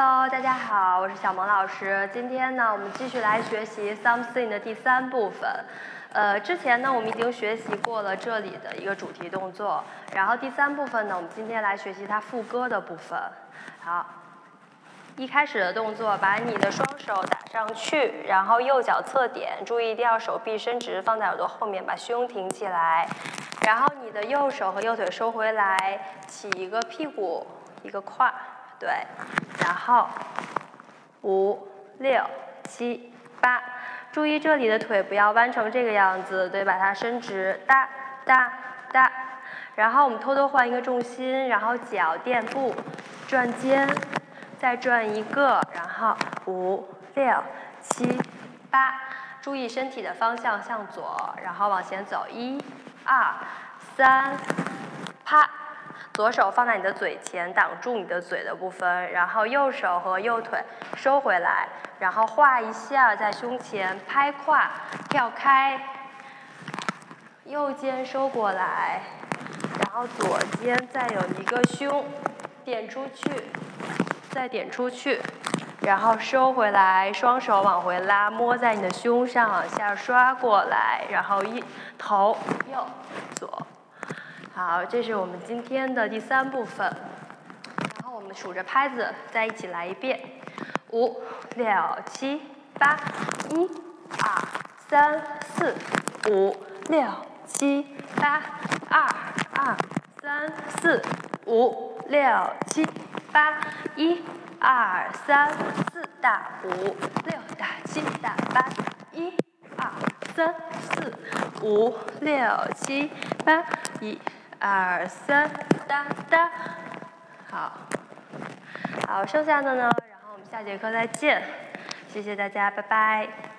Hello， 大家好，我是小萌老师。今天呢，我们继续来学习 something 的第3部分。之前呢，我们已经学习过了这里的一个主题动作，然后第3部分呢，我们今天来学习它副歌的部分。好，一开始的动作，把你的双手打上去，然后右脚侧点，注意一定要手臂伸直，放在耳朵后面，把胸挺起来。然后你的右手和右腿收回来，起一个屁股，一个胯。对，然后5、6、7、8，注意这里的腿不要弯成这个样子，对，把它伸直，哒哒哒。然后我们偷偷换一个重心，然后脚垫步，转肩，再转一个，然后5、6、7、8，注意身体的方向向左，然后往前走，1、2、3，啪。左手放在你的嘴前，挡住你的嘴的部分，然后右手和右腿收回来，然后画一下在胸前，拍胯，跳开，右肩收过来，然后左肩再有一个胸，点出去，再点出去，然后收回来，双手往回拉，摸在你的胸上，往下刷过来，然后头右左。好，这是我们今天的第3部分。然后我们数着拍子，再一起来一遍：5、6、7、8，1、2、3、4、5、6、7、8，2、2、3、4、5、6、7、8，1、2、3、4大5、6大7大8，1、2、3、4、5、6、7、8，1、2、3，哒哒，好，剩下的呢，然后我们下节课再见，谢谢大家，拜拜。